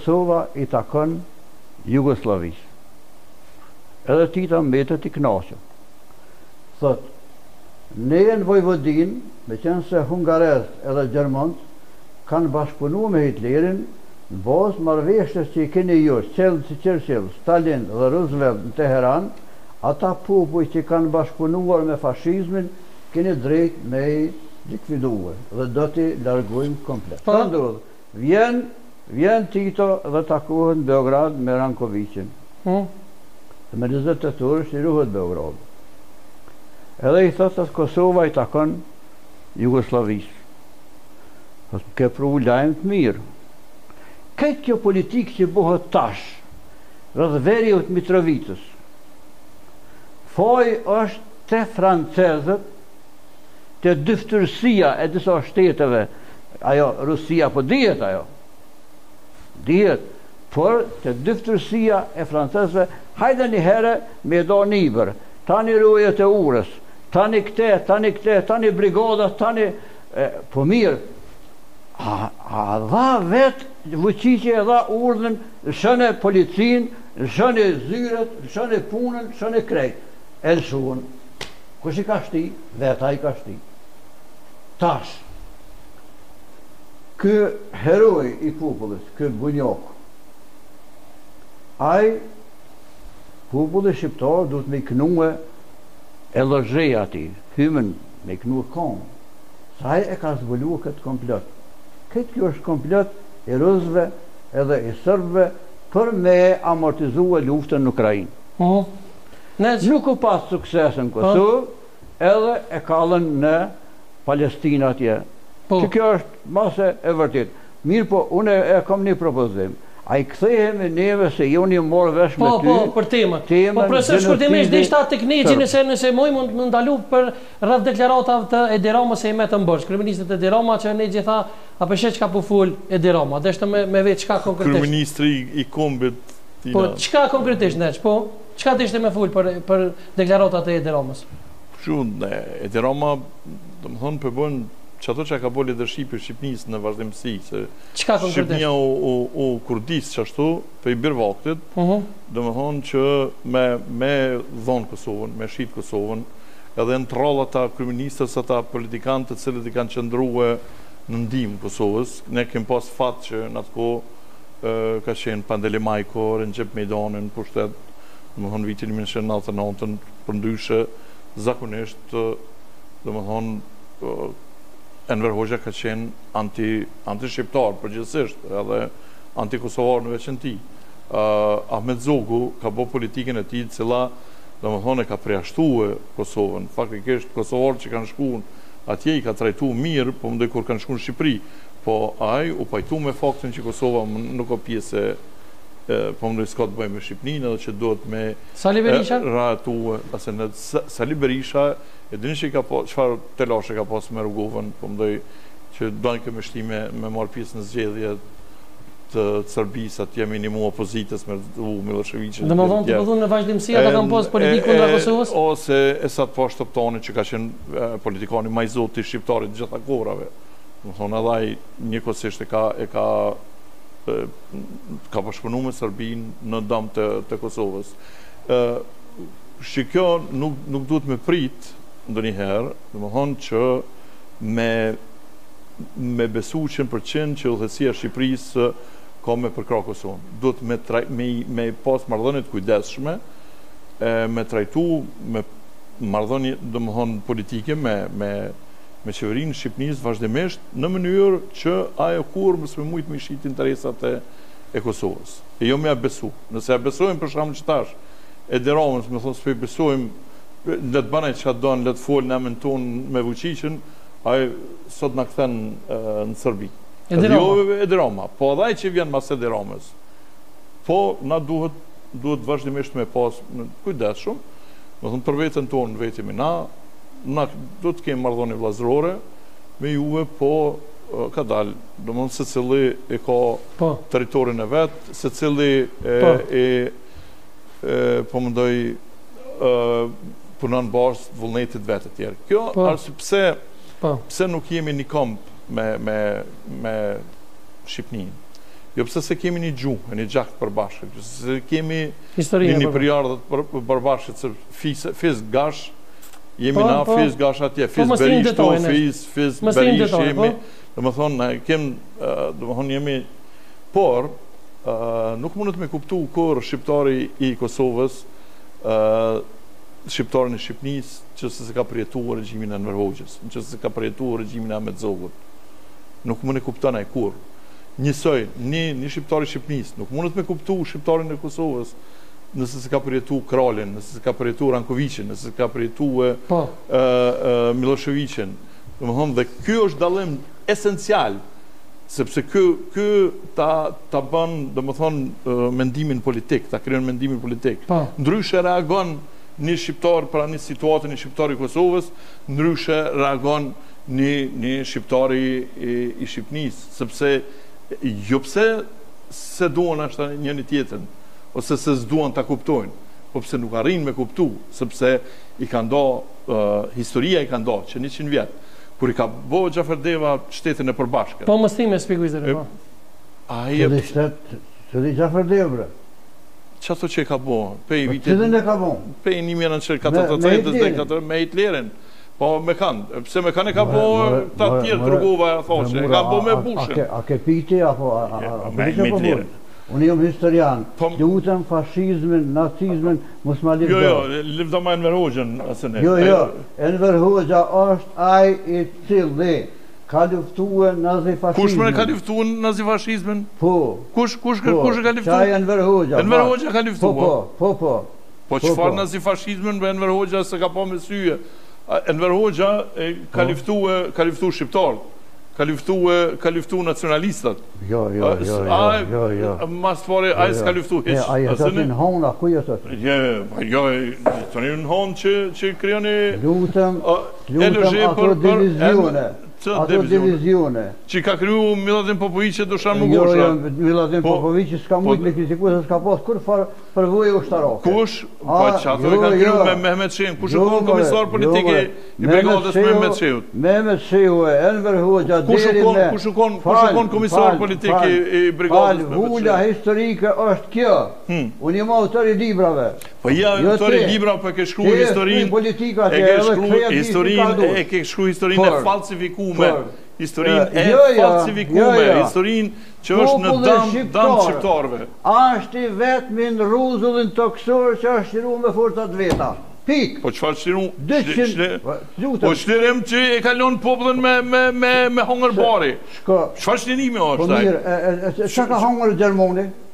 Kosova i takon Jugosllavisë. Edhe Tita mbetet i kënaqur. Thot, ne në Vojvodin, me qenë se hungarezët edhe gjermanët kanë bashkëpunu me Hitlerin në bazë marrëveshjes që i keni ju, Churchill, Stalin dhe Roosevelt në Teheran, ata popull që kanë bashkëpunuar me fashizmin, keni drejt me i likviduar dhe do t'i largojmë komplet. Sa ndodh? Vjen Tito dhe takohet në Beograd me Rankovicin. Me 28 orë shtirohet Beograd. Edhe i thotë se Kosova i takon Jugosllavisë. Ke pru lajmë të mirë. Këtë kjo politikë që bëhet tash, rreth veriut Mitrovicës, foj është te francezët, te dyftërsia e disa shteteve, ajo Rusia, po dihet ajo, dihet, por te dyftërsia e francezëve, hajde një herë me do nibër, tani rujet e urës, tani këte, tani brigadat, tani, po mirë, a dha vetë vëqiqe e dha urdhën, shënë policin, shënë zyret, shënë punën, shënë krejt. E lëshuën, kush i ka shti, veta i ka shti. Tash, kë heroj i popullit, kë bunjok, aj, popullit shqiptar duhet me i knue e lëzhej ati, hymen me i knue kongë. Saj e ka zbulu këtë komplot. Këtë kjo është komplot i rusëve edhe i sërbëve për me amortizua luftën në Ukrainë. Nuk u pas suksesën Kosovë, edhe e kallën në Palestinë atje. Që kjo është mase e vërtit. Mirë po, unë e kam një propozim. A i kthehemi neve se jo një morë vesh me ty. Për temën. Po profesor shkurtimisht dhe ishta teknici nëse moj mund më ndalu për rrëth deklarata të Edi Rama se i me të mbërsh. Kryeministrit Edi Rama që ne gjitha apo shet çka po ful Edi Rama. Deshte me vetë çka konkretisht. Kryeministri i kombit. Po çka konkretisht neç, po çka deshte me ful për deklaratat e Edi Ramës? Edi Rama, domethënë po bën çato që ka bërë leadershipi i Shqipnisë në vazhdimsi, se Shqipnia u kurdis qashtu, pe i birë vaktit, domethënë që me dhonë Kosovën, me shqit Kosovën, edhe në tralla ata kryeministës, ata politikanë të cilët i kanë qëndruar në ndihmë Kosovës. Ne kemi pas fat që në atë kohë ka qenë Pandeli Majko, Recep Mejdanin, pushtet, domethënë vitin 1999, përndryshe zakonisht, domethënë Enver Hoxha ka qenë anti-shqiptar përgjithsisht, edhe anti-kosovar në veçënti. Ahmet Zogu ka bo politikën e tij, cila domethënë ka përjashtuar Kosovën. Faktikisht kosovarët që kanë shkuar atje i ka trajtuar mirë, po mendoj kur kanë shkuar në Shqipëri, po ai u pajtu me faktin që Kosova nuk ka pjesë, po mendoj s'ka të bëjë me Shqipërinë, edhe që duhet me Sali Berisha ratuar, Sali Berisha e dini që çfarë telashe ka pas me Rrugovën, po mendoj që doin këmë shtime me marr pjesë në zgjedhje të Serbisë, atje minimu opozitës me Miloševićin. Domethënë të thonë në vazhdimsi ata kanë pas politikën kundra Kosovës? Ose e sa të poshtë optoni që ka qenë politikani më i zoti shqiptarit të gjitha kohrave. Domethënë edhe ai njëkohësisht ka bashkëpunuar me Serbinë në dëm të Kosovës. Kjo nuk duhet me prit ndonjëherë, domethënë që me besu 100% që udhëheqësia e Shqipërisë ka me përkrah Kosovën. Duhet me pas marrëdhënie të kujdesshme, me trajtu me marrëdhënie domethënë politike me qeverinë e Shqipërisë vazhdimisht në mënyrë që ajo kurrë mos me mujt me shit interesat e Kosovës. E jo me ja besu. Nëse ja besojmë për shkakun që tash Edi Ramës, me thonë s'pe besojmë, le të banaj që doan, le të folë në emën tonë me Vučićin, ai sot na kthen në Serbi. Edi Rama, po edhe ai që vjen mas Edi Ramës. Po na duhet vazhdimisht me pas kujdesshëm, do thonë për veten tonë vetëm na do të kemi marrëdhënie vllazërore me juve, po ka dalë, domethënë secili e ka territorin e vet, secili po mendoj punon bashkë vullnetit vetë të tjerë. Kjo arsye pse nuk jemi një komp me Shqipërinë. Jo pse se kemi një gjuhë, një gjakt përbashkët, se kemi një periardhët përbashkët, se fis gash, jemi na, fis gash atje, fis berishtu, fis berish, jemi, dhe më thonë, ne kem, dhe më thonë, jemi, por, nuk mundet me kuptu kur shqiptari i Kosovës, shqiptarin e Shqipnis, që se ka përjetuar regjimin e Enver Hoxhës, që se ka përjetuar regjimin e Ahmet Zogut. Nuk mund e kupton ai kur. Njësoj, një shqiptari Shqipnis, nuk mundet me kuptu shqiptarin e Kosovës nëse se ka përjetu Kralin, nëse se ka përjetu Rankovicin, nëse se ka përjetu Miloševićin. Dhe ky është dallim esencial, sepse ky ta bën, mendimin politik, ta krijon mendimin politik. Ndryshe reagon një shqiptar për një situatën një shqiptari i Kosovës, ndryshe reagon një shqiptari i Shqipnis, sepse jo pse se duan ashta njëri tjetrin, ose se s'duan ta kuptojnë, po pse nuk arrin me kuptu, sepse i ka ndo, historia i ka ndo, që 100 vjet, kur i ka bo Xhafer Deva shtetin e përbashkët. Po mos thime shpjegojzëre, po. Se di Xhafer Deva, bre. Qa thot që i ka bo? Cilën e ka bo? Pej 1943 me Hitlerin. Po me kanë, pse me kanë e ka bo ta tjerë Trugova e thoqe, e ka bo me Bushin. A ke piti, apo... Me Hitlerin. Unë jam historian, lutem fashizmin, nacizmin, mos ma livdo. Jo, livdo ma Enver Hoxhën, asë ne. Jo, Enver Hoxha është ai i cili ka luftuar nazifashizmin. Kush më ka luftuar nazifashizmin? Po. Kush e ka luftuar? Qaj Enver Hoxha. Enver Hoxha ka luftuar? Po. Po çfarë nazifashizmin me Enver Hoxha se ka pa me syje? Enver Hoxha ka luftuar shqiptarët, ka luftuar nacionalistat. Jo. Mas pare, a s'ka luftu hiç. A jetot në hona, ku jetot? Jo, të një në honë që kryoni... Lutem ato divizione. Që ka kryu Miladin Popović e Dušan Mugosha. Jo, Miladin Popović s'ka mujt me kritiku se s'ka pas kur përvojë ushtarake. Kush? Pa qato e ka kryu me Mehmet Shehun. Kush e konë komisar politike i brigadës Mehmet Shehut? Mehmet Shehu e Enver Hoxha deri me... Kush e konë komisar politike i brigadës Mehmet Shehut? Hula historike është kjo. Unë jam autor i librave. Po ja, autor i libra për ke shkru historinë e falsifikume, historinë e falsifikume, historinë që është në dam shqiptarve. Ashtë i vetëmi në ruzullin toksor që është shiru me forcat veta. Pik. Po qëfar shiru? Po shlirim që e kalon popullin me hongër bari. Qëfar shlirimi është? Po mirë, që ka hongër Gjermoni?